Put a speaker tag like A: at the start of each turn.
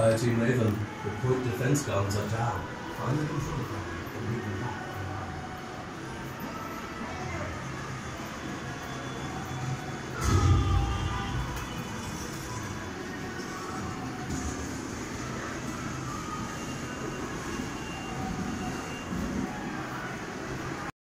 A: Team Nathan, the point defense guns are down. Find the control.